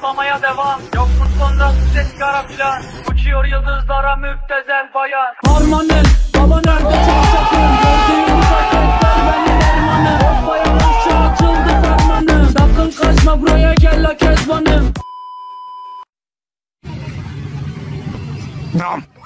patlamaya devam. Yoksun sonra ses kara filan. Uçuyor yıldızlara müptezel bayan. Harmanım baba nerede çarşafım? Gördüğüm ufak ver beni dermanım. Hoppaya hoşça açıldı fermanım. Sakın kaçma buraya gel la kezbanım. Tamam.